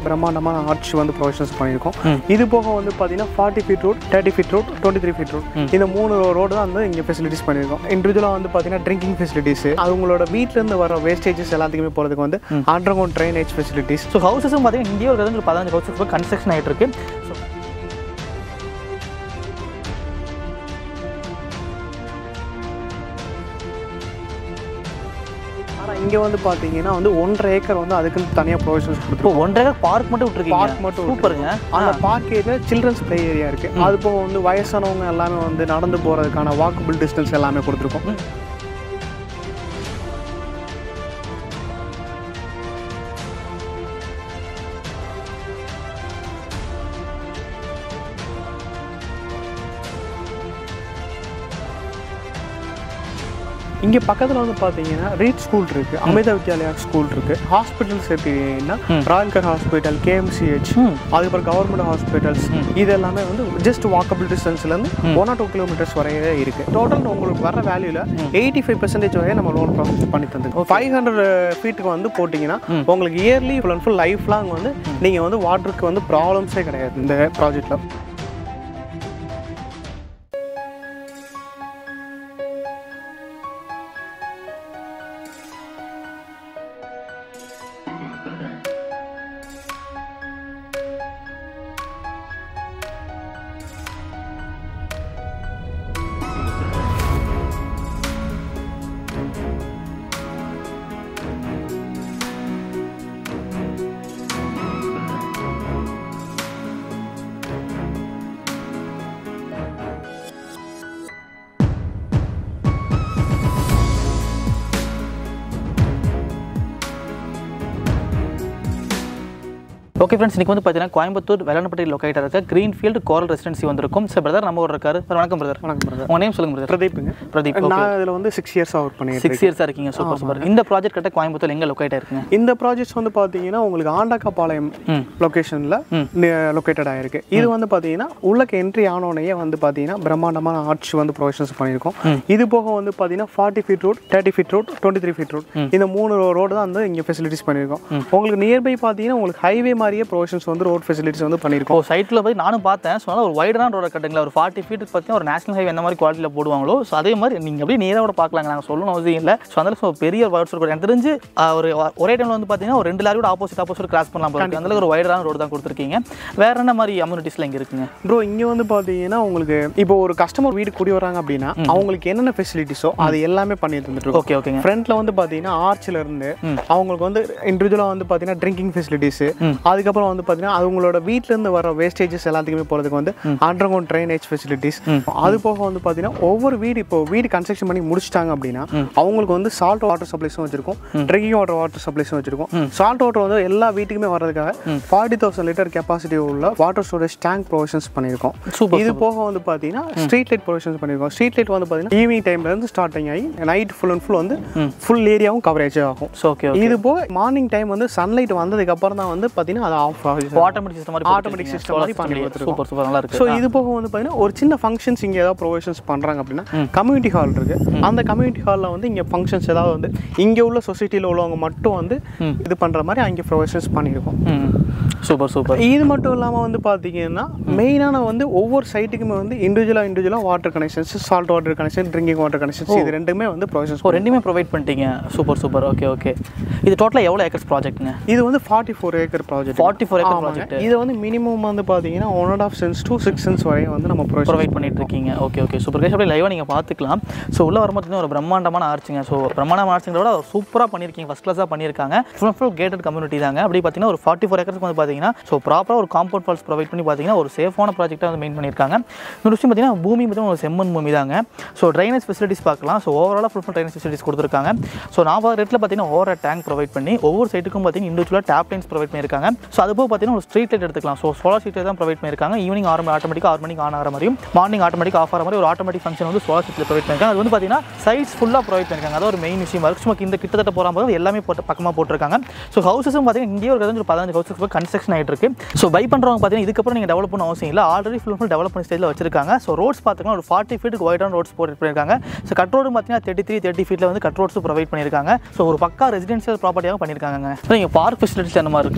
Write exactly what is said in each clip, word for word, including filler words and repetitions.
பிரம்மாண்டமான ஆர்ச் வந்து ப்ரொவிஷன்ஸ் பண்ணியிருக்கோம். இது போக வந்து பார்த்தீங்கன்னா forty feet road, thirty feet road, twenty three feet road, இந்த மூணு ரோடு தான் வந்து இங்கே ஃபெசிலிட்டிஸ் பண்ணியிருக்கோம். இண்டிவிஜுவலாக வந்து பார்த்தீங்கன்னா ட்ரிங்கிங் ஃபெசிலிட்டிஸ், அது உங்களோட வீட்டிலேருந்து வர வேஸ்டேஜஸ் எல்லாத்துக்குமே போகிறதுக்கு வந்து underground drainage facilities. So ஹவுசஸும் பார்த்தீங்கன்னா இந்தியா ஒரு பதினஞ்சு ஹவுசஸ் கன்ஸ்ட்ரக்ஷன் ஆகிட்டு இருக்கு. ஸோ இங்கே வந்து பார்த்தீங்கன்னா வந்து ஒன்றரை ஏக்கர் வந்து அதுக்குன்னு தனியாக ப்ரொவிஷன்ஸ் கொடுத்துருக்கோம். ஒன்றரை ஏக்கர் பார்க் மட்டும் விட்டுருக்கீங்க. பார்க் மட்டும் சூப்பருங்க. அந்த park area children's play area இருக்குது. அது போக வந்து வயசானவங்க எல்லாமே வந்து நடந்து போகிறதுக்கான வாக்கபிள் டிஸ்டன்ஸ் எல்லாமே கொடுத்துருக்கோம். இங்கே பக்கத்தில் வந்து பார்த்தீங்கன்னா ரீட் ஸ்கூல் இருக்குது, அமிர்த வித்யாலயா ஸ்கூல் இருக்குது, ஹாஸ்பிட்டல்ஸ் எடுத்தீங்கன்னா ராயல்கர் ஹாஸ்பிட்டல், கேஎம்சிஹெச், அதுக்கப்புறம் கவர்மெண்ட் ஹாஸ்பிட்டல்ஸ், இது எல்லாமே வந்து ஜஸ்ட் வாக்கபிள் டிஸ்டன்ஸ்லேருந்து ஒன் ஆர் டூ கிலோமீட்டர்ஸ் வரையே இருக்குது. டோட்டல் உங்களுக்கு வர வேல்யூவில் எயிட்டி ஃபைவ் பர்சன்டேஜ் வரையே நம்ம லோன் ப்ராசஸ் பண்ணி தந்துருக்கோம். ஃபைவ் ஹண்ட்ரட் ஃபீட்டுக்கு வந்து போட்டிங்கன்னா உங்களுக்கு yearly full and full life long வந்து நீங்கள் வந்து வாட்டருக்கு வந்து ப்ராப்ளம்ஸே கிடையாது இந்த ப்ராஜெக்டில். ஓகே ஃப்ரெண்ட்ஸ், இன்னைக்கு வந்து பார்த்தீங்கன்னா கோயம்புத்தூர் வெள்ளனப்பட்டி லொக்கேட்டர் இருக்க கிரீன்ஃபீல்டு கோரல் ரெசிடென்சி வந்திருக்கும். சார் பிரதர் நம்ம ஒரு இருக்காரு. வணக்கம் பிரதர். வணக்கம் பிரதர். உங்கள் நேம் சொல்லுங்க பிரதர். பிரதீப்ங்க. பிரதீப். நான் இதில் வந்து சிக்ஸ் இயர்ஸாக ஒர்க் பண்ணியிருக்கேன். சிக்ஸ் இயர்ஸாக இருக்கீங்க. Super super. இந்த ப்ராஜெக்ட் கரெக்டாக கோயம்புத்தூர் எங்கே லொக்கேட் ஆயிருக்குங்க? இந்த ப்ராஜெக்ட்ஸ் வந்து பார்த்தீங்கன்னா உங்களுக்கு ஆண்டாக்காபாளையம் லொக்கேஷனில் லொக்கேட்டட் ஆயிருக்கு. இது வந்து பார்த்தீங்கன்னா உள்ளக்கு என்ட்ரி ஆனோடனே வந்து பார்த்தீங்கன்னா பிரம்மாண்டமான ஆர்ச் வந்து ப்ரொவிஷன்ஸ் பண்ணியிருக்கோம். இது போக வந்து பார்த்தீங்கன்னா forty feet road, thirty feet road, twenty three feet road, இந்த மூணு ரோடு தான் வந்து இங்கே ஃபெசிலிட்டிஸ் பண்ணியிருக்கோம். உங்களுக்கு நியர்பை பார்த்தீங்கன்னா உங்களுக்கு ஹைவே மாதிரியே ப்ரொவிஷன்ஸ் வந்து ரோட் ஃபெசிலிட்டிஸ் வந்து பண்ணியிருக்கோம். சைட்டில் போய் நானும் பார்த்தேன். ஸோ ஒரு வைடான ரோட கட்டுங்களா, ஒரு ஃபார்ட்டி ஃபீட் பார்த்தீங்கன்னா ஒரு நேஷனல் ஹைவே எந்த மாதிரி குவாலிட்டியில் போடுவாங்களோ ஸோ அதே மாதிரி நீங்கள் அப்படியே நேராக பார்க்கலாங்க. நாங்கள் சொல்லணும் அவசியம் இல்லை. ஸோ அதனால ஸோ பெரிய ரோட்ஸ் இருக்கும். எனக்கு தெரிஞ்சு ஒரு ஒரே டைமில் வந்து பார்த்தீங்கன்னா ஒரு ரெண்டு லாரியோட ஆப்போசிட் ஆப்போசிட் கிராஸ் பண்ணலாம் போகிறது. அந்த ஒரு வைடான ரோடு தான் கொடுத்துருக்கீங்க. வேற என்ன மாதிரி அம்யூனிட்டிஸ்லாம் இங்கே இருக்குங்க ப்ரோ? இங்கே வந்து பார்த்தீங்கன்னா உங்களுக்கு இப்போ ஒரு கஸ்டமர் வீடு கூடி வராங்க அப்படின்னா அவங்களுக்கு என்னென்ன ஃபெசிலிட்டிஸோ அது எல்லாமே பண்ணி தந்துட்டு. ஓகே ஓகேங்க. ஃப்ரண்ட்ல வந்து பார்த்தீங்கன்னா ஆர்ச்சில் இருந்து அவங்களுக்கு வந்து இண்டிவிஜுவலாக வந்து பார்த்தீங்கன்னா ட்ரிங்கிங் ஃபெசிலிட்டிஸ், அதுக்கப்புறம் வந்து பார்த்தீங்கன்னா அவங்களோட வீட்டிலேருந்து வர வேஸ்டேஜஸ் எல்லாத்துக்குமே போகிறதுக்கு வந்து அண்டர் கிரவுண்ட் ட்ரைனேஜ் ஃபெசிலிட்டிஸ். அது போக வந்து பார்த்தீங்கன்னா ஒவ்வொரு வீடு இப்போ வீடு கன்ஸ்ட்ரக்ஷன் பண்ணி முடிச்சிட்டாங்க அப்படின்னா அவங்களுக்கு வந்து சால்ட் வாட்டர் சப்ளைஸும் வச்சிருக்கோம், ட்ரிங்கிங் வாட்டர் வாட்டர் சப்ளைஸும் வச்சிருக்கோம். சால்ட் வாட்டர் வந்து எல்லா வீட்டுக்குமே வர்றதுக்காக ஃபார்ட்டி தௌசண்ட் லிட்டர் கெப்பாசிட்டி உள்ள வாட்டர் ஸ்டோரேஜ் டேங்க் ப்ரொவிஷன்ஸ் பண்ணியிருக்கோம். இது போக வந்து பார்த்தீங்கன்னா ஸ்ட்ரீட் லைட் ப்ரொவிஷன்ஸ் பண்ணியிருக்கோம். ஸ்ட்ரீட் லைட் வந்து பார்த்தீங்கன்னா ஈவினிங் டைம்ல இருந்து ஸ்டார்டிங் ஆகி நைட் ஃபுல் அண்ட் ஃபுல் வந்து ஃபுல் ஏரியாவும் கவரேஜ் ஆகும். இது போக மார்னிங் டைம் வந்து சன்லைட் வந்ததுக்கு அப்புறம் தான் வந்து பார்த்தீங்கன்னா அது ஆஃப் ஆகும். ஆட்டோமேட்டிக் சிஸ்டம் மாதிரி ஆட்டோமேட்டிக் சிஸ்டம் மாதிரி பண்ணி கொடுத்துருக்கோம். சூப்பர் சூப்பர் நல்லா இருக்கு. ஸோ இது போக வந்து பார்த்தீங்கன்னா ஒரு சின்ன ஃபங்க்ஷன்ஸ் இங்கே ஏதாவது ப்ரொவிஷன்ஸ் பண்ணுறாங்க அப்படின்னா கம்யூனிட்டி ஹால் இருக்கு. அந்த கம்யூனிட்டி ஹாலில் வந்து இங்கே ஃபங்க்ஷன்ஸ் ஏதாவது வந்து இங்கே உள்ள சொசைட்டியில் உள்ளவங்க மட்டும் வந்து இது பண்ணுற மாதிரி அங்கே ப்ரொவிஷன்ஸ் பண்ணியிருக்கோம். Super super. இது மட்டும் இல்லாமல் வந்து பார்த்தீங்கன்னா மெயினான வந்து ஒவ்வொரு சைட்டுக்குமே வந்து இண்டிவிஜுவலாக இண்டிவிஜுவலாக water connections, salt water connection, drinking water connections இது ரெண்டுமே வந்து ப்ரொவிஷன்ஸ் ரெண்டுமே ப்ரொவைட் பண்ணிட்டீங்க. Super super. Okay okay. இது டோட்டலாக எவ்வளோ ஏக்கர்ஸ் ப்ராஜெக்ட்டுங்க? இது வந்து forty four acre project. Forty four acre project. இது வந்து மினிமம் வந்து பார்த்தீங்கன்னா one and half cents two six cents வரையும் வந்து நம்ம ப்ரொவைட் பண்ணிட்டு இருக்கீங்க. Okay okay super. கேஷ் அப்படியே லைவாக நீங்கள் பார்த்துக்கலாம். ஸோ உள்ள வரும்போது ஒரு பிரம்மாண்டமான ஆர்ச்சிங்க. ஸோ பிரம்மாண்டமான ஆர்ச்சிங்களோட சூப்பராக பண்ணியிருக்கீங்க, ஃபஸ்ட் கிளாஸாக பண்ணியிருக்காங்க. ஃபுல் ஃபுல் கேட்டட் கம்யூனிட்டி தாங்க. அப்படி பார்த்தீங்கன்னா ஒரு ஃபார்ட்டி ஃபோர் ஏக்கர்ஸ்க்கு வந்து பார்த்தீங்கன்னா ஸோ ப்ராப்பராக ஒரு காம்பவுண்ட் ஃபால்ஸ் ப்ரொவைட் பண்ணி பார்த்தீங்கன்னா ஒரு சேஃபான ப்ராஜெக்டாக வந்து மெயின் பண்ணியிருக்காங்க. இன்னொரு விஷயம் பார்த்தீங்கன்னா பூமி பார்த்தீங்கன்னா ஒரு செம்மண் பூமி தாங்க. ஸோ ட்ரைனேஜ் ஃபெசிலிட்டிஸ் பார்க்கலாம். ஸோ ஓவராலாக ஃபுல் ஃபுல் ட்ரைனேஜ் ஃபெசிலிட்டிஸ் கொடுத்துருக்காங்க. ஸோ நான் ரேட்டில் பார்த்தீங்கன்னா ஓவர் டேங்க் ப்ரொவைட் பண்ணி ஒவ்வொரு சைட்டுக்கும் பார்த்தீங்கன்னா இண்டிவிஜுவலாக டேப் லைன்ஸ் ப்ரொவைட் பண்ணியிருக்காங்க. ஸோ அது போக பார்த்தீங்கன்னா ஒரு ஸ்ட்ரீட் லைட் எடுத்துக்கலாம். ஸோ சோலார் ஸ்ட்ரீட் தான் ப்ரொவைட் பண்ணியிருக்காங்க. ஈவினிங் ஆறு ஆட்டோமேட்டிக் ஆறு மணிக்கு ஆன் ஆகிற மாதிரியும் மார்னிங் ஆட்டோமேட்டிக் ஆஃப் ஆகிற மாதிரி ஒரு ஆட்டோமேட்டிக் ஃபங்க்ஷன் வந்து சோலார் ஸ்ட்ரீட்டில் ப்ரொவைட் பண்ணியிருக்காங்க. அது வந்து பார்த்தீங்கன்னா சைட்ஸ் ஃபுல்லாக ப்ரொவைட் பண்ணியிருக்காங்க. அது ஒரு மெயின் விஷயமா இருக்குது. சும்மா இந்த கிட்டத்தட்ட போகும்போது எல்லாமே போட்டு பக்கமாக போட்டிருக்காங்க. ஸோ ஹவுசஸும் பார்த்தீங்கன்னா இங்கே ஒரு பதினஞ்சு ஹவுசஸ் கன்ஸ்ட்ரக்ஷன் ஆகிட்டு இருக்கு. ஸோ பை பண்ணுறவங்க பார்த்தீங்கன்னா இதுக்கப்புறம் நீங்கள் டெவலப் பண்ண அவசியம் இல்லை. ஆல்ரெடி ஃபுல் ஃபுல் டெவலப் பண்ணி ஸ்டேஜில் வச்சிருக்காங்க. ஸோ ரோட்ஸ் பார்த்தீங்கன்னா ஒரு ஃபார்ட்டி ஃபீட்டுக்கு ஒயிடான ரோட்ஸ் போட்டு பண்ணியிருக்காங்க. ஸோ கட் ரோடு பார்த்தீங்கன்னா தேர்ட்டி த்ரீ தேர்ட்டி ஃபீட்டில் வந்து கட் ரோட்ஸ் ப்ரொவைட் பண்ணியிருக்காங்க. ஸோ ஒரு பக்கா ரெசிடென்ஷியல் ப்ராப்பர்ட்டியாக பண்ணியிருக்காங்க. ஸோ இங்கே பார்க் ஃபெசிலிட்டிஸ் அந்த மாதிரி இருக்குது சொல்லிடலாமா?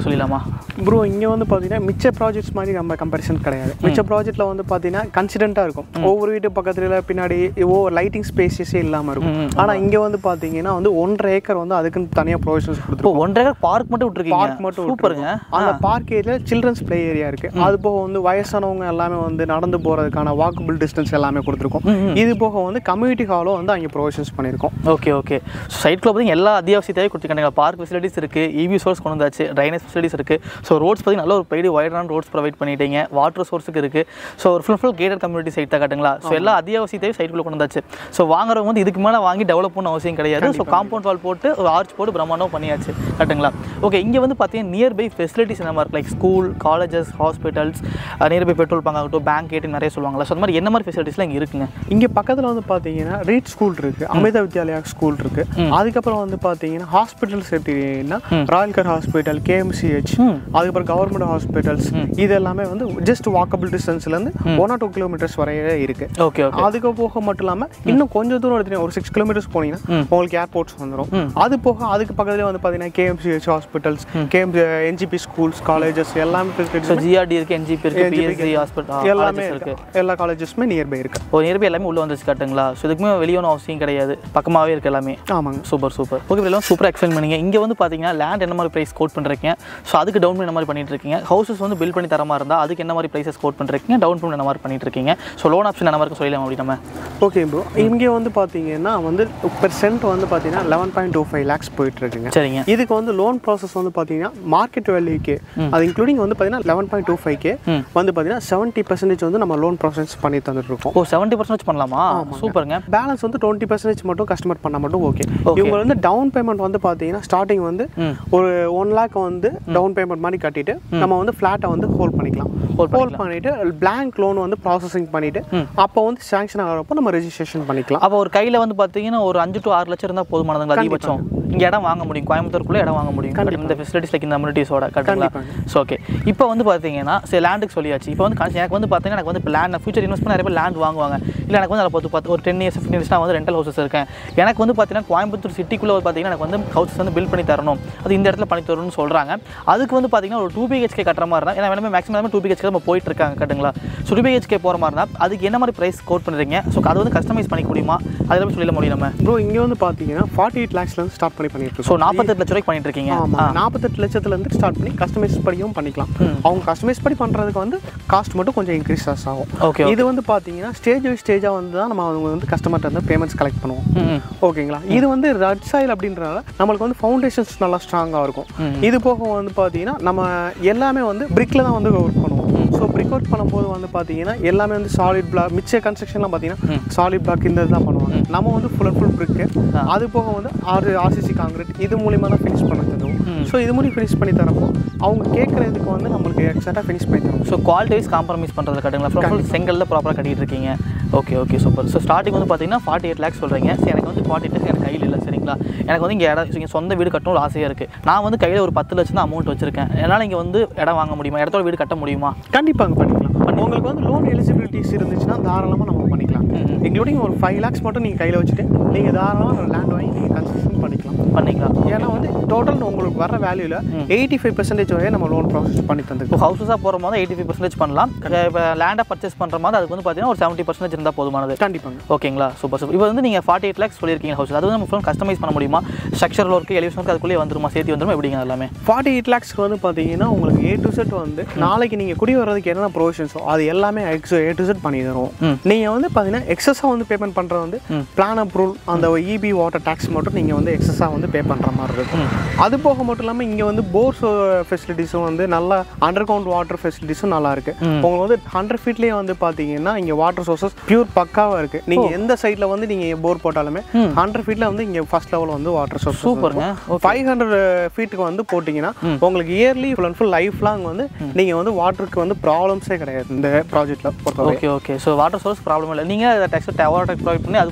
ப்ரோ இங்கே வந்து பார்த்தீங்கன்னா மிச்ச ப்ராஜெக்ட்ஸ் மாதிரி நம்ம கம்பேரிசன் கிடையாது. மிச்ச ப்ராஜெக்ட்டில் வந்து பார்த்தீங்கன்னா கன்சிடென்ட்டாக இருக்கும். ஒவ்வொரு வீட்டு பக்கத்தில் பின்னாடி ஓ லைட்டிங் ஸ்பேஸஸே இல்லாமல் இருக்கும். ஆனால் இங்கே வந்து பார்த்தீங்கன்னா வந்து ஒன்றரை ஏக்கர் வந்து அதுக்குன்னு தனியாக ப்ரொவிஷன்ஸ் கொடுத்துருக்கோம். ஒன்றரை ஏக்கர் பார்க் மட்டும் விட்டுருக்கீங்க. பார்க் மட்டும் சூப்பருங்க. அந்த பார்க் ஏரியாவில் சில்ட்ரன்ஸ் பிளே ஏரியா இருக்குது. அது போக வந்து வயசானவங்க எல்லாமே வந்து நடந்து போகிறதுக்கான வாக்கபிள் டிஸ்டன்ஸ் எல்லாமே கொடுத்துருக்கோம். இது போக வந்து கம்யூனிட்டி ஹாலும் வந்து அங்கே ப்ரொவிஷன்ஸ் பண்ணியிருக்கோம். ஓகே ஓகே சைட்குள்ள பார்த்தீங்கன்னா எல்லா அத்தியாவசிய தேவை கொடுத்துருக்காங்க. பார்க் ஃபெசிலிட்டிஸ் இருக்குது, இபி சோர்ஸ் கொண்டு வந்தாச்சு, ட்ரைனேஜ் ஃபெசிலிட்டிஸ் இருக்குது. ஸோ ரோட்ஸ் பார்த்தீங்கன்னா நல்ல ஒரு பெரிய வைடான ரோட்ஸ் ப்ரொவைட் பண்ணிட்டீங்க. வாட்டர் சோர்ஸுக்கு இருக்குது. ஸோ ஒரு full full gated community site தான் காட்டுங்களா. ஸோ எல்லா அத்தியாவசிய தேவை சைட்டுக்குள்ளே கொண்டு வந்தாச்சு. ஸோ வாங்குறவங்க வந்து இதுக்கு மேலே வாங்கி டெவலப் பண்ண அவசியம் கிடையாது. ஸோ காம்பவுண்ட் வால் போட்டு ஒரு ஆர்ச் போட்டு பிரம்மாண்டம் பண்ணியாச்சு காட்டுங்களா. ஓகே இங்கே வந்து பார்த்தீங்கன்னா நியர்பை ஃபெசிலிட்டிஸ் என்ன மாதிரி like school, colleges, hospitals, nearby petrol bunk ஆகட்டும், பேங்க் ஏடிஎம் நிறைய சொல்லுவாங்களா. ஸோ அந்த மாதிரி என்ன மாதிரி ஃபெசிலிட்டிஸ்லாம் இங்கே இருக்குங்க? இங்கே பக்கத்தில் வந்து பார்த்தீங்கன்னா ரீட் ஸ்கூல் இருக்குது, அமிர்தா வித்யாலயா ஸ்கூல் இருக்குது. அதுக்கப்புறம் வந்து பார்த்தீங்கன்னா ஹாஸ்பிட்டல்ஸ் எடுத்துக்கிட்டிங்கன்னா ராயல் கேர் ஹாஸ்பிட்டல், கேஎம்சிஹெச், அதுக்கப்புறம் கவர்மெண்ட் ஹாஸ்பிட்டல்ஸ், இது எல்லாமே வந்து ஜஸ்ட் வாக்கபிள் டிஸ்டன்ஸ்லேருந்து ஒன் ஆர் டூ கிலோமீட்டர்ஸ் வரையே இருக்கு. ஓகே ஓகே அதுக்கு போக மட்டும் இல்லாமல் இன்னும் கொஞ்சம் தூரம் எடுத்தீங்கன்னா ஒரு சிக்ஸ் கிலோமீட்டர்ஸ் போனீங்கன்னா உங்களுக்கு ஏர்போர்ட்ஸ் வந்துடும். அது போக அதுக்கு பக்கத்துலேயே வந்து பார்த்தீங்கன்னா KMCH hospitals, KM NGP schools, colleges எல்லாமே ஃபெசிலிட்டிஸ். ஜிஆர்டி இருக்குது, என்ஜிபி இருக்குது, பிஎஸ்சி ஹாஸ்பிட்டல் எல்லாமே இருக்குது. எல்லா காலேஜஸுமே நியர்பை இருக்குது. ஒரு நியர்பை எல்லாமே உள்ளே வந்துச்சு காட்டுங்களா. ஸோ இதுக்குமே வெளியே ஒன்றும் அவசியம் கிடையாது, பக்கமாகவே இருக்குது எல்லாமே. ஆமாங்க. Super super. ஓகே எல்லாம் சூப்பராக எக்ஸ்பிளைன் பண்ணீங்க. இங்கே வந்து பார்த்தீங்கன்னா லேண்ட் என்ன மாதிரி ப்ரைஸ் கோட் பண்ணுறீங்க, ஸோ அதுக்கு டவுன் என்ன மாதிரி பண்ணிட்டு இருக்கீங்க, ஹவுசஸ் வந்து பில்ட் பண்ணி தர மாதிரி இருந்தால் அதுக்கு என்ன மாதிரி ப்ரைஸஸ் கோட் பண்ணுறீங்க, டவுன் பேமெண்ட் என்ன மாதிரி பண்ணிட்டு இருக்கீங்க, ஸோ லோன் ஆப்ஷன் என்ன மாதிரி சொல்லலாம் அப்படி நம்ம. ஓகே ப்ரோ இங்கே வந்து பார்த்தீங்கன்னா வந்து பெர் சென்ட் வந்து பார்த்தீங்கன்னா eleven point two five lakhs போயிட்டு இருக்குங்க. சரிங்க. இதுக்கு வந்து லோன் ப்ராசஸ் வந்து பார்த்தீங்கன்னா மார்க்கெட் வேல்யூக்கு அது இன்க்ளூடிங் வந்து பார்த்தீங்கன்னா eleven point two five K வந்து பார்த்தீங்கன்னா செவன்ட்டி பர்சன்டேஜ் வந்து நம்ம லோன் ப்ராசஸ் பண்ணி தந்துட்டு இருக்கோம். ஓ செவன்ட்டி பர்சன்டேஜ் பண்ணலாமா? சூப்பருங்க. பேலன்ஸ் வந்து டுவெண்ட்டி பர்சன்டேஜ் மட்டும் கஸ்டமர் பண்ணால் மட்டும் ஓகே. இவங்க வந்து டவுன் பேமெண்ட் வந்து பார்த்தீங்கன்னா ஸ்டார்டிங் வந்து ஒரு ஒன் லேக் வந்து டவுன் பேமெண்ட் மாதிரி கட்டிட்டு நம்ம வந்து ஃப்ளாட்டை வந்து ஹோல்ட் பண்ணிக்கலாம். ஹோல்ட் பண்ணிட்டு பிளாங்க் லோன் வந்து ப்ராசஸிங் பண்ணிட்டு அப்போ வந்து சாங்ஷன் ஆகிறப்போ நம்ம ரெஜிஸ்ட்ரேஷன் பண்ணிக்கலாம். அப்போ ஒரு கையில் வந்து பார்த்தீங்கன்னா ஒரு அஞ்சு டு ஆறு லட்சம் இருந்தால் போதுமானதுங்களா அதிகபட்சம்? இங்கே இடம் வாங்க முடியும், கோயம்புத்தூருக்குள்ளே இடம் வாங்க முடியும் இந்த ஃபெசிலிட்டிஸ் லைக் இந்த அம்யூனிட்டிஸோட கட்டுங்களா. ஸோ ஓகே இப்போ வந்து பார்த்தீங்கன்னா சரி லேண்டுக்கு சொல்லியாச்சு. இப்போ வந்து எனக்கு வந்து பார்த்தீங்கன்னா எனக்கு வந்து இப்போ லேண்ட் ஃபியூச்சர் இன்வெஸ்ட் பண்ண நிறைய பேர் லேண்ட் வாங்குவாங்க. இல்லை எனக்கு வந்து அதை பார்த்து பார்த்து ஒரு டென் இயர்ஸ் ஃபிஃப்டின் இயர்ஸ் நான் வந்து ரெண்டல் ஹவுசஸ் இருக்கேன். எனக்கு வந்து பார்த்தீங்கன்னா கோயம்புத்தூர் சிட்டிக்குள்ளே பார்த்தீங்கன்னா எனக்கு வந்து ஹவுசஸ் வந்து பில்ட் பண்ணி தரணும், அது இந்த இடத்துல பண்ணி தரணும்னு சொல்கிறாங்க. அதுக்கு வந்து பார்த்தீங்கன்னா ஒரு டூ பிஹெச்கே கட்டுற மாதிரி இருந்தால் ஏன்னா வேணுமே மேக்ஸிமம் டூ பிஹெச்கே நம்ம போயிட்டு இருக்காங்க கட்டுங்களா. ஸோ டூ பிஹெச்கே போகிற மாதிரி இருந்தால் அதுக்கு என்ன மாதிரி ப்ரைஸ் கோட் பண்ணுறீங்க, ஸோ அதை வந்து கஸ்டமைஸ் பண்ணிக்க முடியுமா, அதில் சொல்லிட முடியும் நம்ம. ப்ரோ இங்கே வந்து பார்த்தீங்கன்னா ஃபார்ட்டி எயிட் லேக்ஸ்லேருந்து ஸ்டார்ட் பண்ணி பண்ணிட்டு ஸோ நாற்பத்தெட்டு லட்ச ரூபாய்க்கு பண்ணிட்டு இருக்கீங்க. நாற்பத்தெட்டு லட்சத்துலேருந்து ஸ்டார்ட் பண்ணி கஸ்டமைஸ் படியும் பண்ணிக்கலாம். அவங்க கஸ்டமைஸ் படி பண்ணுறதுக்கு வந்து காஸ்ட் மட்டும் கொஞ்சம் இன்க்ரீஸ் ஆகும். ஓகே இது வந்து பார்த்தீங்கன்னா ஸ்டேஜ் வைஸ் ஸ்டேஜாக வந்து தான் நம்ம அவங்க வந்து கஸ்டமர்கிட்ட வந்து பேமெண்ட்ஸ் கலெக்ட் பண்ணுவோம். ஓகேங்களா. இது வந்து ரெட் சாயில் அப்படின்றனால நம்மளுக்கு வந்து ஃபவுண்டேஷன்ஸ் நல்லா ஸ்ட்ராங்காக இருக்கும். இது போக வந்து பார்த்தீங்கன்னா நம்ம எல்லாமே வந்து பிரிக்கில் தான் வந்து ஒர்க் பண்ணுவோம். ஸோ பிரிக் ஒர்க் பண்ணும்போது வந்து பார்த்தீங்கன்னா எல்லாமே வந்து சாலிட் பிளாக், மிச்ச கன்ஸ்ட்ரக்ஷன்லாம் பார்த்தீங்கன்னா சாலிட் பிளாக் இந்த இது தான் பண்ணுவாங்க. நம்ம வந்து ஃபுல் அண்ட் ஃபுல் பிரிக்கு, அது போக வந்து ஆறு ஆர்சிசி காங்கிரீட் இது மூலிமா தான் ஃபினிஷ் பண்ண தருவோம். ஸோ இது மூலியம் ஃபினிஷ் பண்ணி தரப்போ அவங்க கேட்குறதுக்கு வந்து நம்மளுக்கு எக்ஸாக்டாக ஃபினிஷ் பண்ணி தரும். ஸோ குவாலிட்டி வைஸ் காம்ப்ரமைஸ் பண்ணுறது கட்டுங்களா. ஃபுல் செங்கல்ல ப்ராப்பராக கட்டிட்டு இருக்கீங்க. Okay okay super. So starting வந்து பார்த்தீங்கன்னா ஃபார்ட்டி எயிட் லேக்ஸ் சொல்கிறீங்க. சரி எனக்கு வந்து ஃபார்ட்டி எயிட் எனக்கு கையில் இல்லை சரிங்களா. எனக்கு வந்து இங்கே இடம் இங்கே சொந்த வீடு கட்டணும் ஒரு ஆசையாக இருக்குது. நான் வந்து கையில் ஒரு பத்து லட்சம் தான் அமௌண்ட் வச்சிருக்கேன். என்னால் இங்கே வந்து இடம் வாங்க முடியுமா, இடத்தோட வீடு கட்ட முடியுமா? கண்டிப்பாக பண்ணிக்கலாம். உங்களுக்கு வந்து லோன் எலிஜிபிலிட்டிஸ் இருந்துச்சுன்னா தாராளமாக நம்ம பண்ணிக்கலாம். இன்க்ளூடிங் ஒரு ஃபைவ் லேக்ஸ் மட்டும் நீங்கள் கையில் வச்சுட்டு நீங்கள் தாராளமாக லேண்ட் வாங்கி நீங்கள் கன்ஸ்ட்ரக்ஷன் பண்ணிக்கலாம் பண்ணிக்கலாம் ஏன்னா வந்து டோட்டல் உங்களுக்கு வர வேல்யூவில் எயிட்டி ஃபைவ் பர்சன்டேஜ் வரையும் நம்ம லோன் ப்ராசஸ் பண்ணி தந்துருக்கோம். இப்போ ஹவுஸஸாக போகிற மாதிரி எயிட்டி ஃபைவ் பர்சன்டேஜ் பண்ணலாம். இப்போ லேண்டாக பர்ச்சேஸ் பண்ணுற மாதிரி அதுக்கு வந்து பார்த்தீங்கன்னா ஒரு செவன்ட்டி பர்சன்டேஜ் இருந்தால் போதுமானது. கண்டிப்பாங்க. ஓகேங்களா சூப்பர் சூப்பர். இப்போ வந்து நீங்கள் ஃபார்ட்டி எயிட் லேக்ஸ் சொல்லியிருக்கீங்க ஹவுஸ், அது வந்து நம்ம ஃபுல் கஸ்டமைஸ் பண்ண முடியுமா, ஸ்ட்ரக்சரில் ஒர்க்கு எலிவேஷனுக்கு அதுக்குள்ளேயே வந்துருமா, சேர்த்து வந்துருமா, எப்படிங்க எல்லாமே? ஃபார்ட்டி எயிட் லேக்ஸ்க்கு வந்து பார்த்தீங்கன்னா உங்களுக்கு ஏ டு செட் வந்து நாளைக்கு நீங்கள் குடி வர்றதுக்கு என்னென்ன ப்ரொவிஷன்ஸோ அது எல்லாமே எக்ஸ் ஏ டு செட் பண்ணி தருவோம். நீங்கள் வந்து பார்த்தீங்கன்னா எக்ஸஸாக வந்து பேமெண்ட் பண்ணுறது வந்து பிளான் அப்ரூவல் அந்த இபி வாட்டர் டேக்ஸ் மட்டும் நீங்கள் வந்து எக்ஸஸாக வந்து பே பண்ணுற மாதிரி இருக்கும். அது போக மட்டும் இல்லாமல் இங்கே வந்து போர்ஸ் ஃபெசிலிட்டிஸும் வந்து நல்லா அண்டர் கிரவுண்ட் வாட்டர் ஃபெசிலிட்டிஸும் நல்லா இருக்கு. உங்களுக்கு வந்து ஹண்ட்ரட் ஃபீட்லேயே வந்து பார்த்தீங்கன்னா இங்கே வாட்டர் சோர்சஸ் பியூர் பக்காவாக இருக்கு. நீங்கள் எந்த சைடில் வந்து நீங்கள் போர் போட்டாலுமே ஹண்ட்ரட் ஃபீட்டில் வந்து இங்கே ஃபர்ஸ்ட் லெவலில் வந்து வாட்டர் சோர்ஸ் சூப்பருங்க. ஃபைவ் ஹண்ட்ரட் ஃபீட்டுக்கு வந்து போட்டிங்கன்னா உங்களுக்கு yearly full and full life long வந்து நீங்கள் வந்து வாட்டருக்கு வந்து ப்ராப்ளம்ஸே கிடையாது இந்த ப்ராஜெக்ட்டில் பொறுத்தவரை. Okay okay. So water source problem இல்லை. நீங்கள் டெக்ஸ்ட் வாட்டர் டேக் ப்ரொவைட் பண்ணி அதுக்கும்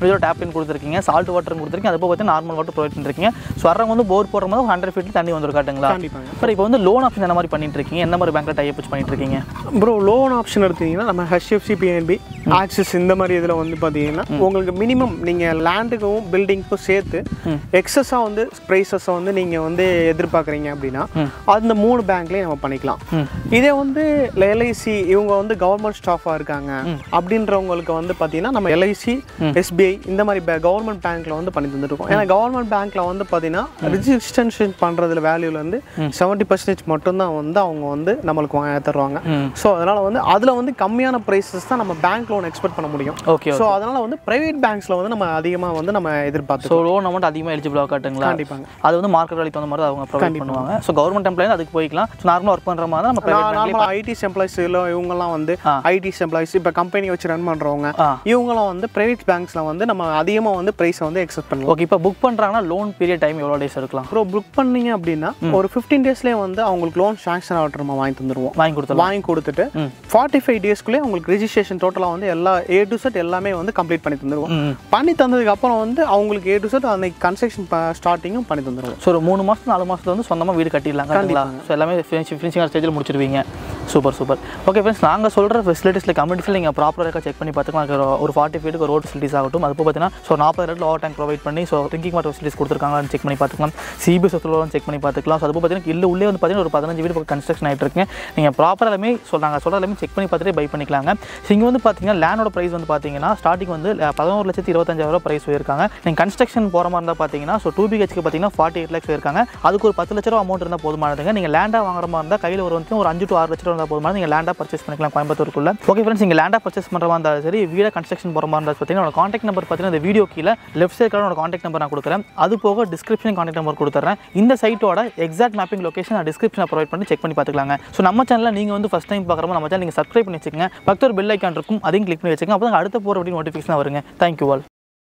இதோட டேப் இன் கொடுத்துருக்கீங்க, சால்ட் வாட்டரும் கொடுத்துருக்கீங்க, அது போக பார்த்தீங்கன்னா நார்மல் வாட்டர் ப்ரொவைட் பண்ணிருக்கீங்க. ஸோ வரவங்க வந்து போர் போடுற மாதிரி ஹண்ட்ரட் ஃபீட் தண்ணி வந்து காட்டுங்களா? கண்டிப்பாங்க. சார் இப்போ வந்து லோன் ஆப்ஷன் என்ன மாதிரி பண்ணிட்டு இருக்கீங்க, என்ன மாதிரி பேங்க்ல டைப் வச்சு பண்ணிட்டு இருக்கீங்க? ப்ரோ லோன் ஆப்ஷன் எடுத்தீங்கன்னா நம்ம ஹெச்டிஎஃப்சி, பிஎன்பி, ஆக்சிஸ் இந்த மாதிரி இதில் வந்து பார்த்தீங்கன்னா உங்களுக்கு மினிமம் நீங்கள் லேண்டுக்கும் பில்டிங்க்கும் சேர்த்து எக்ஸஸாக வந்து ப்ரைஸஸை வந்து நீங்கள் வந்து எதிர்பார்க்குறீங்க அப்படின்னா அந்த மூணு பேங்க்லேயும் நம்ம பண்ணிக்கலாம். இதே வந்து எல்ஐசி இவங்க வந்து கவர்மெண்ட் ஸ்டாஃபாக இருக்காங்க அப்படின்றவங்களுக்கு வந்து பார்த்தீங்கன்னா நம்ம எல்ஐசி, எஸ்பிஐ இந்த மாதிரி கவர்மெண்ட் பேங்க்ல வந்து பண்ணி தந்துருக்கோம். ஏன்னா கவர்மெண்ட் பேங்க்ல வந்து பார்த்தீங்கன்னா ரிஜிஸ்ட்ரேஷன் பண்ணுறதுல வேல்யூல வந்து செவன்ட்டி பர்சன்டேஜ் மட்டும்தான் வந்து அவங்க வந்து நம்மளுக்கு வாங்க தருவாங்க. ஸோ அதனால வந்து அதில் வந்து கம்மியான ப்ரைஸஸ் தான் நம்ம பேங்க் லோன் எக்ஸ்பெக்ட் பண்ண முடியும். ஓகே. ஸோ அதனால வந்து பிரைவேட் பேங்க்ஸ்ல வந்து நம்ம அதிகமாக வந்து நம்ம எதிர்பார்த்து ஸோ லோன் அமௌண்ட் அதிகமாக எலிஜிபிளாக காட்டுங்களா? கண்டிப்பாங்க. அது வந்து மார்க்கெட் வேலைக்கு தகுந்த மாதிரி அவங்க ப்ரொவைட் பண்ணுவாங்க. ஸோ கவர்மெண்ட் எம்ப்ளாயிஸ் அதுக்கு போய்க்கலாம். ஸோ நார்மலாக ஒர்க் பண்ணுற மாதிரி நம்ம நார்மலாக ஐடி எம்ப்ளாயிஸ் இல்லை இவங்கெல்லாம் வந்து ஐடி எம்ப்ளாயிஸ் இப்போ கம்பெனி வச்சு ரன் பண்ணுறவங்க இவங்களாம் வந்து பிரைவேட் பேங்க்ஸ்ல வந்து நம்ம அதிகமாக வந்து ப்ரைஸை வந்து எக்ஸ்பெக்ட் பண்ணுவோம். ஓகே. இப்போ புக் பண்ணுறாங்கன்னா லோன் பீரியட் டைம் எவ்வளோ டேஸ் இருக்கலாம்? ப்ரோ புக் பண்ணீங்க அப்படின்னா ஒரு ஃபிஃப்டீன் டேஸ்லேயே வந்து அவங்களுக்கு லோன் சாங்ஷன் ஆர்டர் நம்ம வாங்கி தந்துடுவோம். வாங்கி கொடுத்து வாங்கி கொடுத்துட்டு ஃபார்ட்டி ஃபைவ் டேஸ்க்குள்ளே உங்களுக்கு ரெஜிஸ்ட்ரேஷன் டோட்டலாக வந்து எல்லா ஏ டு செட் எல்லாமே வந்து கம்ப்ளீட் பண்ணி தந்துடுவோம். பண்ணி தந்ததுக்கு அப்புறம் வந்து அவங்களுக்கு ஏ டு செட் அந்த கன்ஸ்ட்ரக்ஷன் ஸ்டார்டிங்கும் பண்ணி தந்துடுவோம். ஸோ ஒரு மூணு மாதம் நாலு மாதத்துல வந்து சொந்தமாக வீடு கட்டிடலாம். கண்டிப்பாக. ஸோ எல்லாமே ஃபினிஷிங் ஸ்டேஜில் முடிச்சிருவீங்க. Super super. ஓகே ஃப்ரெண்ட்ஸ், நாங்கள் சொல்கிற ஃபெசிலிட்டிஸில் கம்யூனிட்டியில் நீங்கள் ப்ராப்பராக செக் பண்ணி பார்த்துக்கலாம். ஒரு ஃபார்ட்டி ஃபீட்டுக்கு ரோட் ஃபெசிலிட்டிஸ் ஆகட்டும், அது பார்த்தீங்கன்னா ஸோ நாற்பது ரேட்டில் ஓவர் டேங்க் ப்ரொவைட் பண்ணி ஸோ ட்ரிங்கிங் வாட்டர் ஃபெசிலிட்டிஸ் கொடுத்துருக்காங்கன்னு செக் பண்ணி பார்த்துக்கலாம். சிபிஎஸ் ஒத்துலாம் செக் பண்ணி பார்த்துக்கலாம். ஸோ அது பார்த்தீங்கன்னா இல்லை உள்ளே வந்து பார்த்தீங்கன்னா ஒரு பதினஞ்சு வீடு கன்ஸ்ட்ரக்ஷன் ஆகிட்டு இருக்கு. நீங்கள் ப்ராப்பராக எல்லாமே சொல்கிறாங்க சொல்கிற எல்லாமே செக் பண்ணி பார்த்துட்டு பை பண்ணிக்கலாங்க. ஸோ இங்கே வந்து பார்த்தீங்கன்னா லேண்டோட ப்ரைஸ் வந்து பார்த்தீங்கன்னா ஸ்டார்டிங் வந்து பதினோரு லட்சத்தி இருபத்தஞ்சாயிரம் ப்ரைஸ் போயிருக்காங்க. நீங்கள் கன்ஸ்ட்ரக்ஷன் போகிற மாதிரி இருந்தால் பார்த்தீங்கன்னா ஸோ டூ பிஹெச்க்கு பார்த்தீங்கன்னா ஃபார்ட்டி எயிட் லேக்ஸ் போயிருக்காங்க. அதுக்கு ஒரு பத்து லட்ச ரூபா அமௌண்ட் இருந்தால் போதுமானதுங்க. நீங்கள் லேண்டாக வாங்குற மாதிரி இருந்தால் கையில் ஒரு வந்து ஒரு அஞ்சு டு ஆறு லட்ச ரூபா இருந்தால் போதுமானது. நீங்கள் லேண்டாக பர்ச்சேஸ் பண்ணிக்கலாம் கோயம்புத்தூருக்குள்ள. ஓகே ஃப்ரெண்ட்ஸ், நீங்கள் லேண்டாக பர்ச்சேஸ் பண்ணுற மாதிரி இருந்தாலும் சரி, வீடை கன்ஸ்ட்ரக்ஷன் போகிற மாதிரி இருந்தால் பார்த்தீங்கன்னா என்னோட காண்டாக்ட் நம்பர் பார்த்தீங்கன்னா இந்த வீடியோ கீழே லெஃப்ட் சைடில் என்னோட காண்டாக்ட் நம்பர் நான் கொடுக்குறேன். அது போக டிஸ்கிரிப்ஷன் காண்டாக்ட் நம்பர் கொடுத்துறேன். இந்த சைட்டோட எக்ஸாக்ட் மேப்பிங் லொகேஷன் நான் டிஸ்கிரிப்ஷனை ப்ரொவைட் பண்ணி செக் பண்ணி பார்த்துக்கலாங்க. ஸோ நம்ம சேனலில் நீங்கள் வந்து ஃபஸ்ட் டைம் பார்க்குறப்போ நம்ம சேனல் நீங்கள் சப்ஸ்கிரைப் பண்ணி வச்சுக்கோங்க. பக்கத்தில் ஒரு பெல் ஐக்கான் இருக்கும், அதையும் கிளிக் பண்ணி வச்சுக்கோங்க. அப்போ தான் அடுத்த போகிற அப்படி நோட்டிஃபிகேஷன் வருங்க. Thank you all.